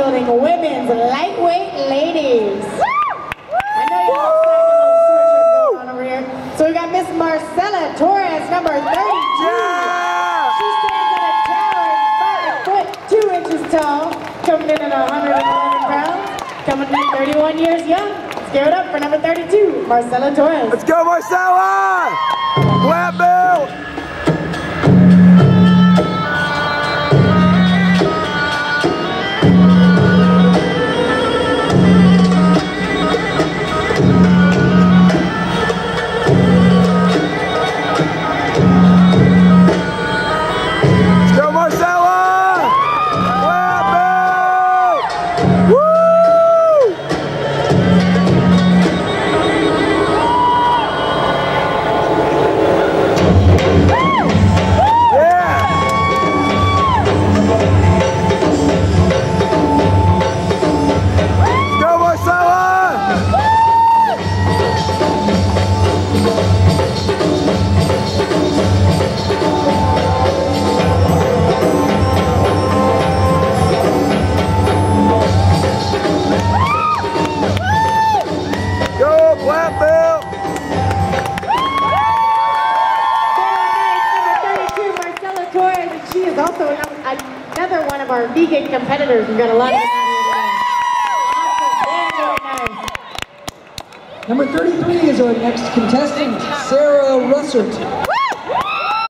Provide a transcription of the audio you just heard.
Bodybuilding Women's Lightweight Ladies. I know you all started a little sweatshirt going on over here. So we got Miss Marcella Torres, number 32. Yeah! She stands at a towering 5'2" tall, coming in at 111 pounds, coming in 31 years young. Let's give it up for number 32, Marcella Torres. Let's go, Marcella! Black belt! Black belt! Very nice, number 32, Marcella Torres, and she is also another one of our vegan competitors. We've got a lot of them out here today. Awesome, very, very nice. Number 33 is our next contestant, Sarah Russert.